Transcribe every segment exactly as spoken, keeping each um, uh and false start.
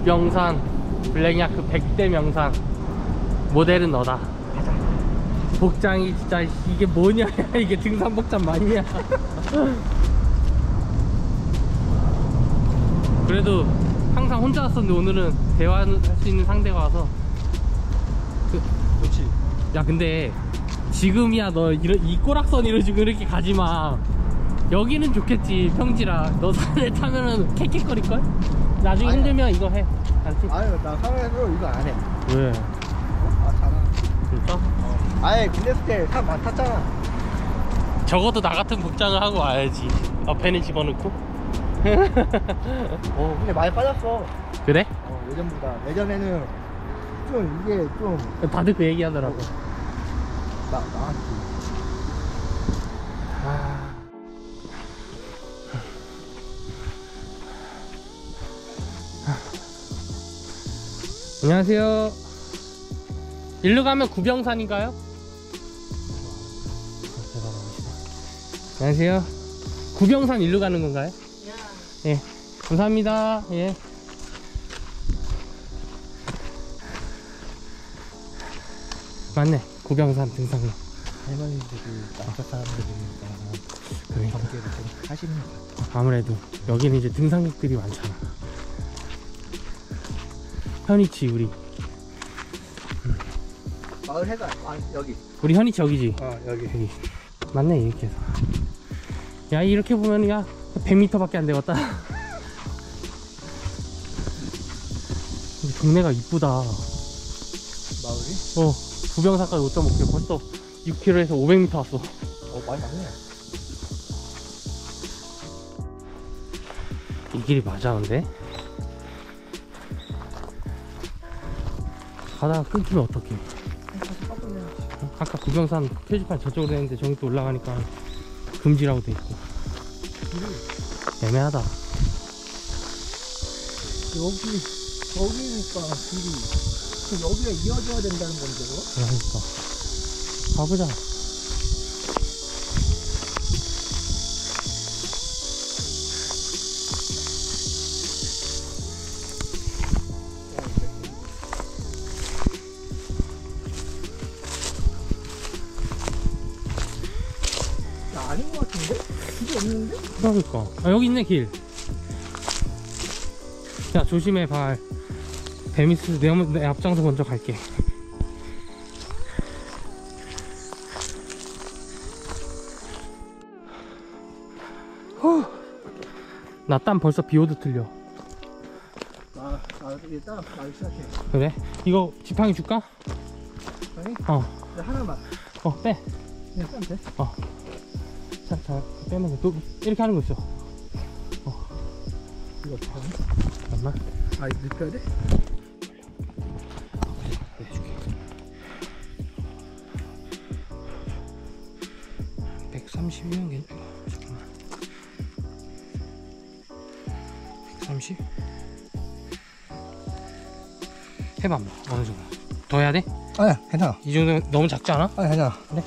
구병산 블랙야크 백 대 명산 모델은 너다. 가자. 복장이 진짜 이게 뭐냐. 이게 등산 복장 맞냐. 그래도 항상 혼자 왔었는데 오늘은 대화할 수 있는 상대가 와서 그, 그렇지. 야 근데 지금이야 너 이러, 이 꼬락선 이러지고 이렇게 가지마. 여기는 좋겠지. 평지라. 너 산에 타면은 캑캑거릴걸? 나중에 아니야. 힘들면 이거 해. 알았지? 아유 나 산에서 이거 안 해. 왜? 어? 아 잘하. 진짜? 어. 아예 군대 때 산 많이 탔잖아. 적어도 나 같은 복장을 하고 와야지. 앞에는 집어넣고. 어 근데 많이 빠졌어. 그래? 어 예전보다. 예전에는 좀 이게 좀 다들 그 얘기 하더라고. 나 나한테. 아. 안녕하세요. 일로 가면 구병산인가요? 안녕하세요. 구병산 일로 가는 건가요? 예. 네. 감사합니다. 예. 맞네. 구병산 등산로. 할머니들이 남자 사람들이니까 그러니까 관계를 좀 하시는 것 같아. 아무래도 여기는 이제 등산객들이 많잖아. 현이치 우리. 마을 해가 아 여기. 우리 현이치 여기지? 어 여기. 여기. 맞네 이렇게 해서. 야 이렇게 보면 야 백 미터밖에 안 되겠다. 동네가 이쁘다. 마을이? 어 구병산까지 오 점 오 킬로미터 벌써 육 킬로미터에서 오백 미터 왔어. 어 많이 갔네. 이 길이 맞아 근데? 가다가 끊기면 어떡해. 아까 구병산 표지판 저쪽으로 했는데 저기 또 올라가니까 금지라고 돼 있고. 애매하다. 여기 저기니까 길이 여기가 이어져야 된다는 건데 그거? 그러니까 가보자. 아닌 것 같은데? 길이 없는데? 그러니까 아, 여기 있네 길. 야 조심해 발. 데미스 내, 내 앞장서 먼저 갈게. 나 땀 벌써 비오듯 틀려. 나, 나 일단 말 시작해. 그래? 이거 지팡이 줄까? 아니? 어. 하나만. 어 빼. 그냥 빼면 돼? 어. 자, 자 빼면 돼. 또 이렇게 하는 거 있어. 어. 이거 어떻게 하니? 잠깐만. 아 이거 눕혀야 돼? 해줄게. 백삼십이면 괜찮아. 잠깐만. 백삼십? 해봐 한번. 어느 정도. 더 해야 돼? 아니야 괜찮아. 이 정도면 너무 작지 않아? 아니 괜찮아. 그래?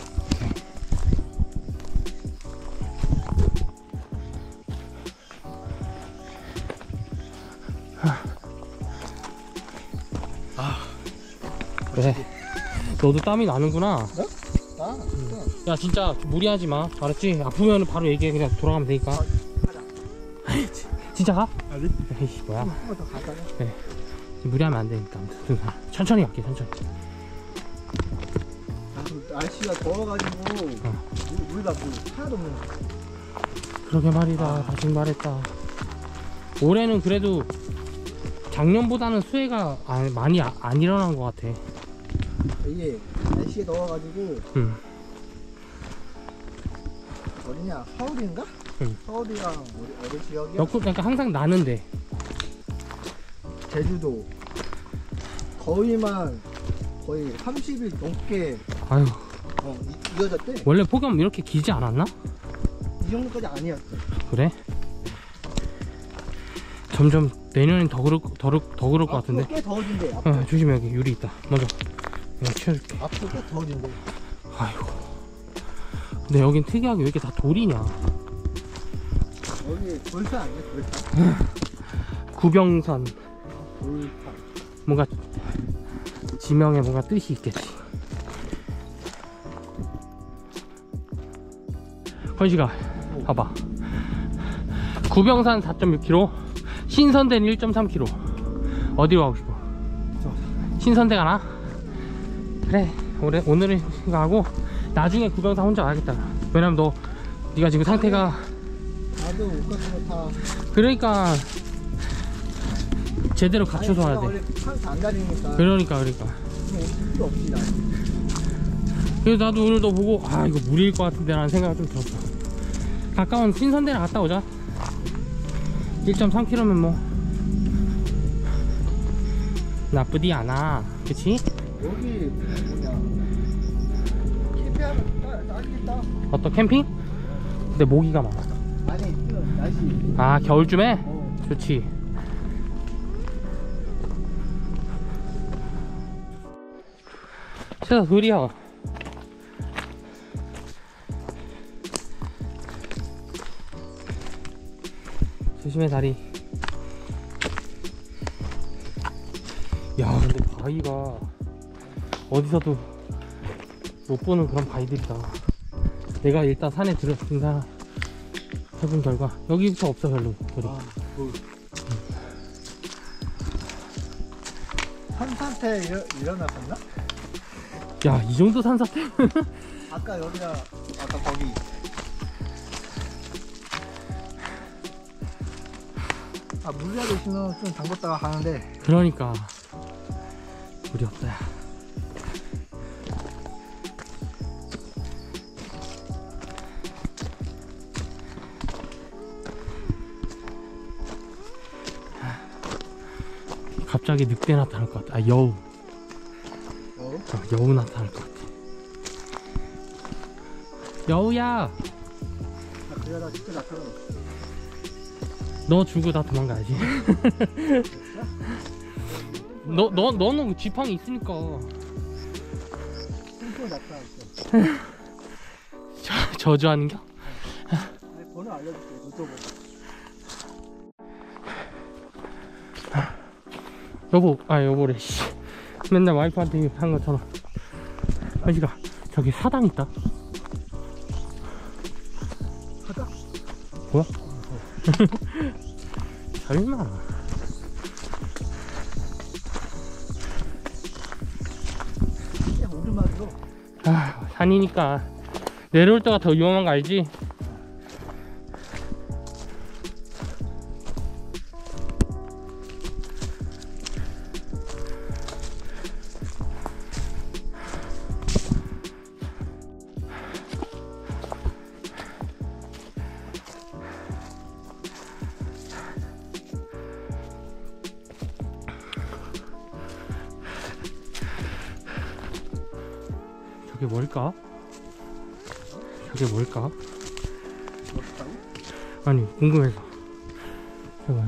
그래. 너도 땀이 나는구나. 어? 나? 응. 야 진짜 무리하지 마. 알았지? 아프면 바로 얘기해. 그냥 돌아가면 되니까. 아, 가자. 진짜 가? 아니? 에이씨 뭐야. 한 번 더 가자. 그래. 무리하면 안 되니까. 아무튼 천천히 갈게. 천천히. 아, 날씨가 더워가지고 어. 물, 물가 물 하나도 없는. 그러게 말이다. 아. 다시 말했다. 올해는 그래도 작년보다는 수해가 아, 많이 아, 안 일어난 것 같아. 이게 날씨가 더워가지고 응. 어디냐? 서울인가? 응. 서울이랑 어디, 어디 지역이야? 너 그러니까 항상 나는데. 제주도 거의만 거의 삼십 일 넘게 아유. 어, 이, 이어졌대. 원래 폭염 이렇게 길지 않았나? 이 정도까지 아니었대. 그래? 점점 내년엔 더 그럴, 더, 더 그럴 것 같은데. 꽤 더워진대. 앞으로. 어, 조심해. 여기 유리 있다. 먼저 내가 치워줄게. 앞으로 꽤 더워진대. 아이고. 근데 여긴 특이하게 왜 이렇게 다 돌이냐. 여기 돌산 아니야? 돌산. 구병산. 돌파. 뭔가 지명에 뭔가 뜻이 있겠지. 건시가 봐봐. 구병산 사 점 육 킬로미터, 신선대는 일 점 삼 킬로미터. 어디로 가고 싶어? 신선대 가나? 그래, 오늘, 오늘은 이거 하고 나중에 구병산 혼자 가야겠다. 왜냐면 너 네가 지금 상태가, 나도 옷 같은 거 다. 그러니까 제대로 갖춰서 와야 돼. 원래 항상 안 다니니까. 그러니까 그러니까 옷 필요 없지 나. 그래서 나도 오늘 너 보고 아 이거 무리일 것 같은데 라는 생각이 좀 들었어. 가까운 신선대나 갔다 오자. 일 점 삼 킬로미터면 뭐 나쁘디 않아, 그치? 여기 뭐냐, 캠핑하면 딱- 딱이겠다. 어떤 캠핑? 근데 모기가 많아. 아니 그 날씨. 아 겨울쯤에? 어. 좋지. 세다 소리야. 조심해 다리. 야 근데 바위가 어디서도 못 보는 그런 바위들이다. 내가 일단 산에 들어 등산 해본 결과 여기부터 없어 별로 소리. 아, 뭐. 산사태 일어, 일어났었나? 야 이 정도 산사태? 아까 여기가 아까 거기. 아 물이라도 있으면 좀 담궜다가 가는데. 그러니까 물이 없다. 야. 갑자기 늑대 나타날 것 같아. 아 여우. 어? 어, 여우 나타날 것 같아. 여우야, 아 그러다 진짜 나타나. 너 주고 나 도망가야지. 너, 너, 너는 지팡이 있으니까. 뚱뚱 나타났어. 저, 저주하는겨? 아니 번호 알려줄게. 너도 뭐. 여보, 아 여보래 씨. 맨날 와이프한테 한 것처럼. 아지가 저기 사당 있다. 사당? 뭐야? 설마. 그냥 오르막으로. 아 산이니까 내려올 때가 더 위험한 거 알지? 저게 뭘까? 저게 뭘까? 멋있다고? 아니 궁금해서. 이거 이거.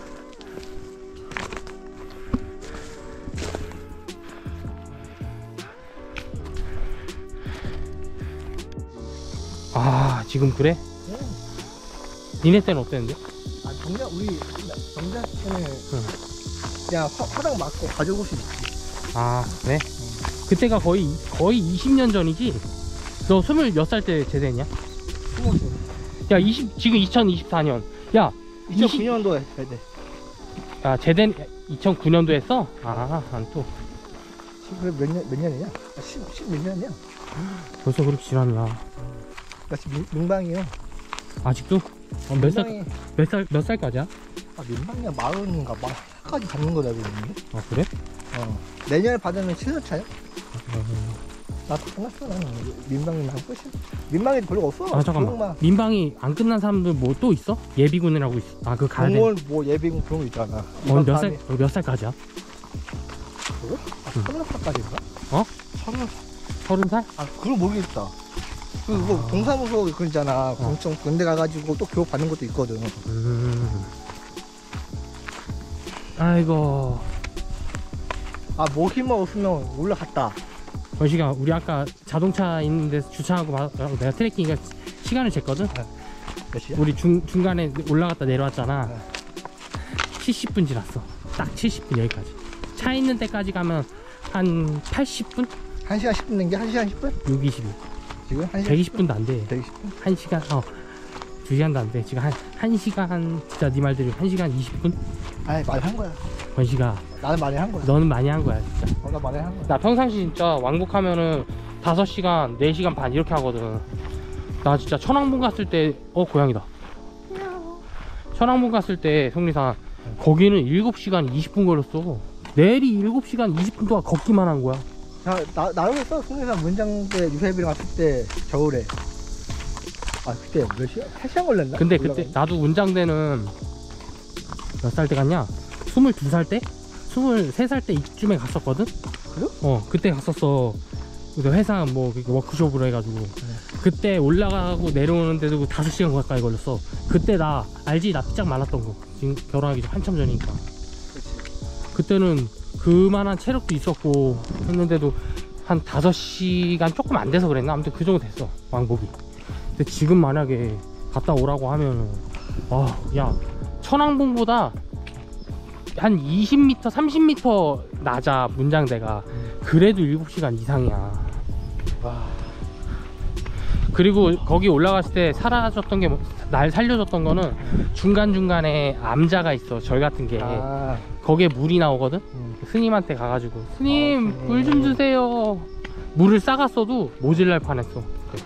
아 지금 그래? 응. 니네 때는 어땠는데? 아 정작 우리 정작 때는 응. 그냥 화, 화당 맞고 가져올 수 있지. 아 그래? 그때가 거의 거의 이십 년 전이지? 너 스물 몇 살 때 제대했냐? 스무 살. 야 이십 지금 이천이십사 년. 야 이천구 년도에 해야 돼. 야 제대 이천구 년도 했어? 아안 또 지금 몇 년, 몇 년이냐? 아, 십, 십 몇 년이야? 벌써 그렇게 지났냐? 나 지금 민- 민방이요. 아직도? 어, 몇 살? 민방이- 몇 살? 몇 살까지야? 아, 민방이야 마흔인가 막 까지 받는 거라고 그러는데. 아 그래? 어. 내년에 받으면 칠 년 차야? 어... 나도 끝났어 나는. 민방이 나고 끝이야. 민방이 별로 없어. 아 잠깐만. 조금만. 민방이 안 끝난 사람들 뭐 또 있어? 예비군이라고 있어. 아 그 가야 돼. 공무원 뭐 예비군 그런 거 있잖아. 어, 몇 살? 어, 몇 살까지야? 그래? 아, 응. 서른 살까지인가? 어? 서른. 서른 살? 아 그건 모르겠다. 그 뭐 아. 동사무소 그 있잖아. 공청 군대 가가지고 또 교육 받는 것도 있거든. 음. 아이고. 아 모기만 없으면 올라갔다. 원식아 우리 아까 자동차 있는 데서 주차하고 마- 내가 트레킹 시간을 쟀거든? 몇 시야? 우리 중, 중간에 올라갔다 내려왔잖아. 네. 칠십 분 지났어. 딱 칠십 분 여기까지. 차 있는 데까지 가면 한 팔십 분? 한 시간 십 분 낸 게 한 시간 십 분? 육, 이십이. 지금 한 시간 백이십 분도 안 돼. 백이십 분? 한 시간, 어, 두 시간도 안 돼. 지금 한, 한 시간, 진짜 네 말대로 한 시간 이십 분? 아니 많이 한 거야. 권시가, 나는 많이 한 거야. 너는 많이 한 거야, 진짜. 어, 나 많이 한 거야. 나 평상시 진짜 왕복하면은 다섯 시간, 네 시간 반 이렇게 하거든. 나 진짜 천왕봉 갔을 때, 어, 고양이다. 천왕봉 갔을 때, 속리산, 거기는 일곱 시간 이십 분 걸렸어. 내리 일곱 시간 이십 분 동안 걷기만 한 거야. 야, 나, 나였어. 승리산 문장대 유세비랑 갔을 때 겨울에. 아, 그때 몇 시간? 세 시간 걸렸나? 근데 올라가는? 그때 나도 운장대는 몇 살 때 갔냐? 스물두 살 때? 스물세 살 때 이쯤에 갔었거든? 그래? 어, 그때 갔었어. 그 회사 뭐 워크숍으로 해가지고. 그때 올라가고 내려오는데도 다섯 시간 가까이 걸렸어. 그때 나 알지? 나 삐짝 말랐던 거. 지금 결혼하기 전 한참 전이니까. 그치. 그때는 그만한 체력도 있었고 했는데도 한 다섯 시간 조금 안 돼서 그랬나? 아무튼 그 정도 됐어, 왕복이. 근데 지금 만약에 갔다 오라고 하면은, 아, 야, 천왕봉보다 한 이십 미터, 삼십 미터 낮아, 문장대가. 그래도 일곱 시간 이상이야. 와. 그리고 거기 올라갔을 때 사라졌던 게, 날 살려줬던 거는 중간중간에 암자가 있어, 절 같은 게. 아, 거기에 물이 나오거든? 음. 스님한테 가가지고, 스님, 어, 물 좀 주세요. 물을 싸갔어도 모질랄 뻔했어.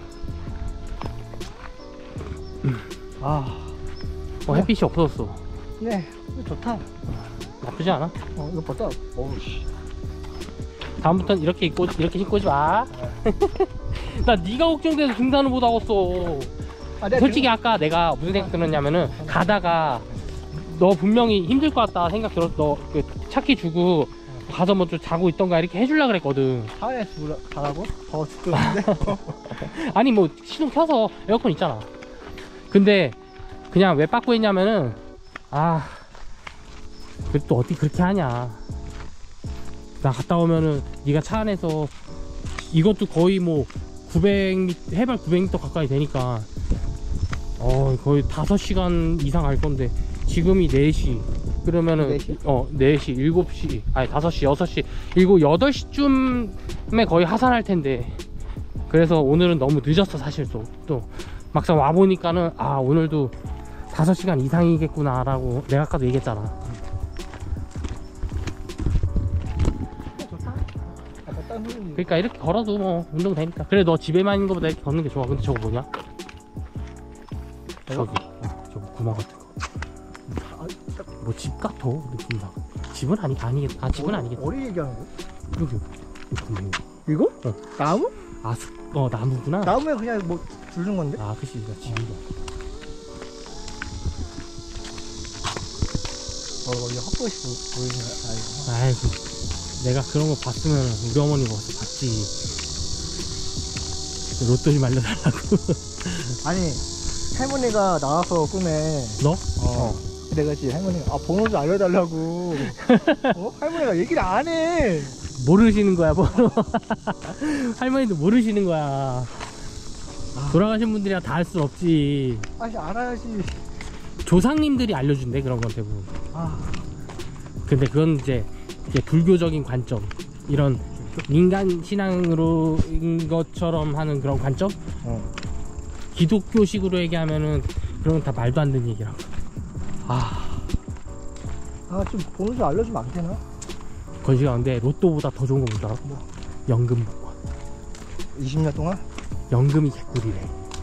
아, 어, 햇빛이 없어졌어. 네, 이거 좋다. 나쁘지 않아? 어, 이거 봤다. 어우, 씨. 다음부터는 이렇게 입고, 이렇게 신고 오지 마. 나 네가 걱정돼서 등산을 못 하겠어. 아, 내가 솔직히 아까 내가 무슨 생각 들었냐면은, 가다가 너 분명히 힘들 것 같다 생각 들었어. 너 그 차키 주고 가서 뭐 좀 자고 있던가 이렇게 해주려 그랬거든. 차 안에 물 가라고? 더워 죽겠는데? 아니 뭐 시동 켜서 에어컨 있잖아. 근데 그냥 왜 빠꾸 했냐면은, 아, 그래도 또 어떻게 그렇게 하냐. 나 갔다 오면은 네가 차 안에서, 이것도 거의 뭐 구백 미터, 해발 구백 미터 가까이 되니까 어 거의 다섯 시간 이상 갈 건데, 지금이 네 시 그러면은 네 시? 어 네 시, 일곱 시, 아니 다섯 시, 여섯 시, 일곱, 여덟 시쯤에 거의 하산할 텐데. 그래서 오늘은 너무 늦었어 사실. 또, 또 막상 와보니까는, 아, 오늘도 다섯 시간 이상이겠구나 라고 내가 아까도 얘기했잖아. 좋다. 아까 딴 소리. 그러니까 이렇게 걸어도 뭐 운동 되니까. 그래, 너 집에만 있는 것보다 이렇게 걷는 게 좋아. 근데 저거 뭐냐? 저기, 어, 저거 구멍 같은 거. 아, 딱 뭐 집 같아 느낌상. 집은 아니, 아니겠, 아 집은 아니겠다. 어리 얘기하는 거? 여기, 여기 구멍. 이거? 어. 나무? 아, 숲, 어, 나무구나. 나무에 그냥 뭐 두는 건데? 아, 그치, 이거 집이다. 어, 이거 헛것이 보이네. 아이고. 아이고, 내가 그런 거 봤으면 우리 어머니가 와서 봤지. 로또 좀 알려달라고. 아니, 할머니가 나와서 꿈에. 너? 어. 그래가지 할머니가, 아, 번호 좀 알려달라고. 어? 할머니가 얘기를 안 해. 모르시는 거야, 번호. 할머니도 모르시는 거야. 돌아가신 분들이랑 다 알 수 없지. 아씨, 알아야지. 조상님들이 알려준대, 그런 건 대부분. 아, 근데 그건 이제, 이제 불교적인 관점, 이런 인간 신앙으로인 것처럼 하는 그런 관점? 어. 기독교식으로 얘기하면은 그런 건 다 말도 안 되는 얘기라고. 아, 아, 좀 번호 좀 알려주면 안 되나? 건시가 근데 로또보다 더 좋은 거 뭔지 알아? 뭐? 연금 복권. 이십 년 동안? 연금이 개꿀이래.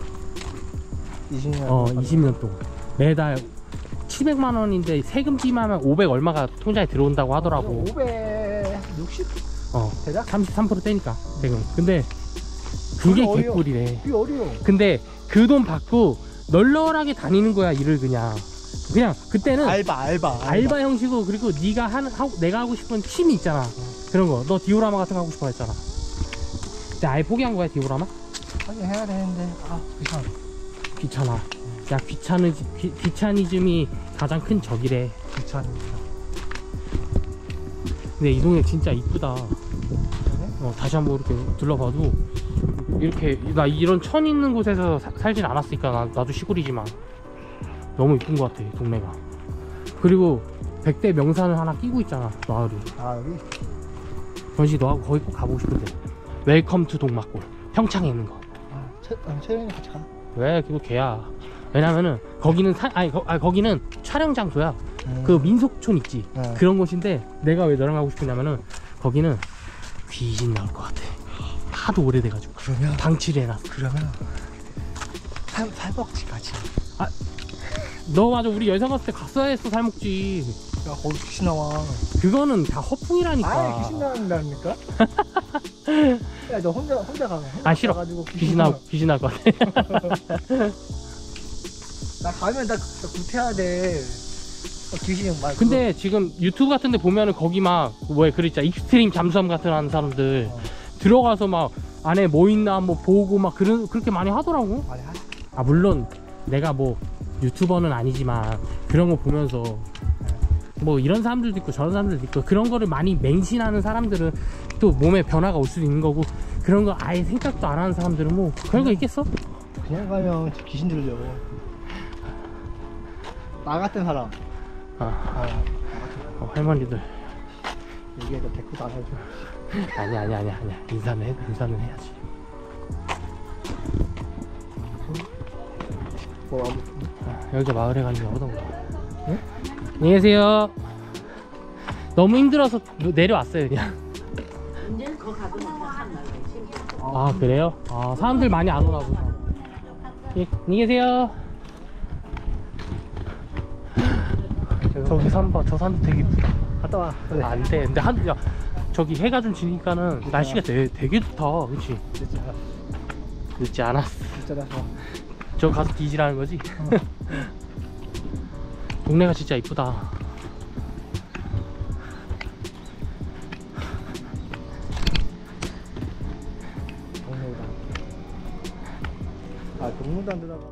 이십 년 어, 동안. 이십 년 동안 매달 칠백만 원인데 세금 찜하면 오백 얼마가 통장에 들어온다고 하더라고. 오백육십? 어, 대략? 삼십삼 퍼센트 떼니까 세금. 근데 그게 어려워. 개꿀이래. 그게 어려워. 근데 그 돈 받고 널널하게 다니는 거야, 일을. 그냥 그냥 그때는 알바, 알바. 알바. 알바 형식으로. 그리고 네가 하는, 하고 내가 하고 싶은 취미 있잖아. 그런 거. 너 디오라마 같은 거 하고 싶어 했잖아. 근데 아예 포기한 거야, 디오라마? 하긴 해야 되는데, 아, 귀찮아. 귀찮아. 야, 귀찮으, 귀, 귀차니즘이 가장 큰 적이래. 귀찮습니다. 근데 이 동네 진짜 이쁘다. 그래? 어, 다시 한번 이렇게 둘러봐도, 이렇게 나 이런 천 있는 곳에서 사, 살진 않았으니까 나, 나도 시골이지만 너무 이쁜 것 같아, 이 동네가. 그리고 백 대 명산을 하나 끼고 있잖아 마을이. 아 여기? 전시 너하고 거기 꼭 가보고 싶은데. 웰컴 투 동막골 평창에 있는 거. 아 채, 아, 채영이 같이 가. 왜 그거 걔야. 왜냐면은 거기는 사, 아니, 거, 아니 거기는 촬영 장소야. 음. 그 민속촌 있지. 네. 그런 곳인데 내가 왜 너랑 가고 싶냐면은 거기는 귀신 나올 것 같아. 하도 오래돼가지고. 그러면 방치를 해놨어. 그러면 살 살먹지 같이. 너 맞아 우리 여행 갔을 때 갔어야 했어 살목지. 야 거기 귀신 나와. 그거는 다 허풍이라니까. 아 귀신 나온다니까? 야 너 혼자 혼자 가. 아 싫어. 가가지고 귀신 나 귀신 나올 것 같아. 나 가면 나, 나 구태해야 돼. 어, 귀신이 막. 근데 지금 유튜브 같은데 보면은 거기 막 뭐야 그 있잖아 익스트림 잠수함 같은 하는 사람들 어. 들어가서 막 안에 뭐 있나 뭐 보고 막 그런 그렇게 많이 하더라고. 많이 하. 아 물론 내가 뭐 유튜버는 아니지만 그런 거 보면서 뭐 이런 사람들도 있고 저런 사람들도 있고 그런 거를 많이 맹신하는 사람들은 또 몸에 변화가 올 수도 있는 거고 그런 거 아예 생각도 안 하는 사람들은 뭐 그런 거 있겠어? 그냥 가면 귀신 들려. 나 같은 사람. 아, 아, 어, 할머니들 여기에다 데리고 나가줘. 아니 아니 아니 아니 인사는 해 인사는 해야지. 뭐 아무. 아, 여기가 마을에 가는 게 어떤가? 응? 안녕히 계세요. 너무 힘들어서 내려왔어요 그냥. 이제 거 가도 못한 날에 아 그래요? 아 사람들 많이 안 오나 보다. 예, 안녕히 계세요. 저기 산 봐. 저 산도 되게 이쁘다. 갔다 와. 그래. 아, 안 돼. 근데 한, 야, 저기 해가 좀 지니까는 날씨가 되게, 되게 좋다. 그치? 진짜 늦지 않았어. 진짜 나 좋아. 저 가서 뒤지라는 거지? 동네가 진짜 이쁘다. 동료다. 아 동료단 들어가.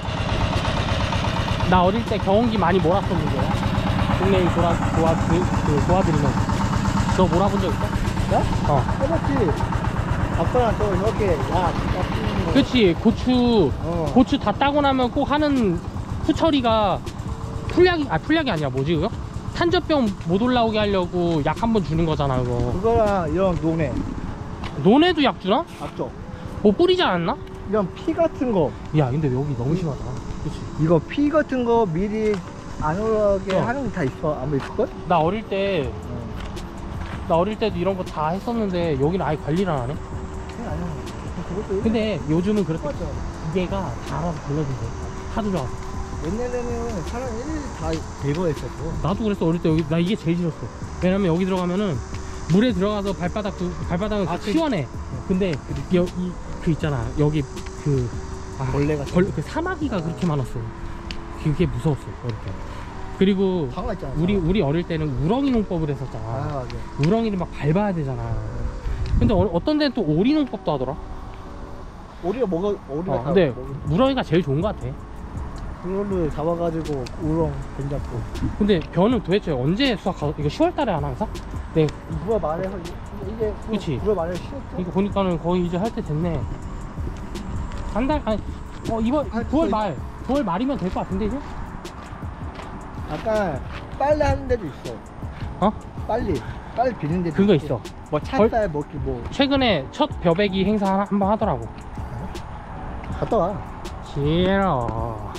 나 어릴 때 경운기 많이 몰았었는데. 동네 돌아, 도와, 그, 그, 도와드리면서. 너 몰아본 적 있어? 나? 어. 해봤지. 아빠랑 저 이렇게 야 진짜 피는 거. 그치. 고추, 어. 고추 다 따고 나면 꼭 하는 후처리가 풀약이, 아, 풀약이 아니야. 뭐지, 그거? 탄저병 못 올라오게 하려고 약 한 번 주는 거잖아, 그거. 그거랑 이런 논에 너네도 약 주나? 앞쪽 뭐 뿌리지 않았나? 이런 피 같은 거. 야, 근데 여기 너무 심하다. 그치. 이거 피 같은 거 미리 안 올라오게 어. 하는 게 다 있어. 아마 있을걸? 나 어릴 때, 나 어릴 때도 이런 거 다 했었는데, 여기는 아예 관리를 안 하네? 그게 아니야. 그것도 근데 요즘은 그렇게 맞죠. 기계가 다 알아서 돌려준대. 하도 좋아서. 옛날에는 사람 일일이 다 제거했었어. 나도 그랬어, 어릴 때 여기, 나 이게 제일 싫었어. 왜냐면 여기 들어가면은, 물에 들어가서 발바닥, 그, 발바닥은 아, 그 그- 시원해. 근데, 그, 여, 이, 그 있잖아. 여기, 그, 아, 벌레가 벌, 그 사마귀가 그렇게 많았어. 그게 무서웠어, 어릴 때. 그리고, 방아 있잖아. 우리, 우리 어릴 때는 우렁이 농법을 했었잖아. 아 맞아. 우렁이를 막 밟아야 되잖아. 근데 어, 어떤 데는 또 오리 농법도 하더라. 오리가 먹어 오리가 어, 다 근데 먹어. 우렁이가 제일 좋은 것 같아. 그걸로 잡아가지고 우렁 뱀 잡고. 근데 변은 도대체 언제 수확하고 이거 시월 달에 하나 항상? 네, 구월 말에서 이- 이게 그치. 구월 말에 쉬었죠. 이거 보니까는 거의 이제 할 때 됐네. 한 달, 아니, 어, 이번 아, 구월 거의- 말, 구월 말이면 될 것 같은데, 이제? 약간 빨리 하는 데도 있어. 어? 빨리 빨리 비는 데도 그거 있고. 있어. 뭐 찹쌀 먹기 뭐 최근에 첫 벼베기 행사 한 번 하더라고. 갔다 와. 싫어.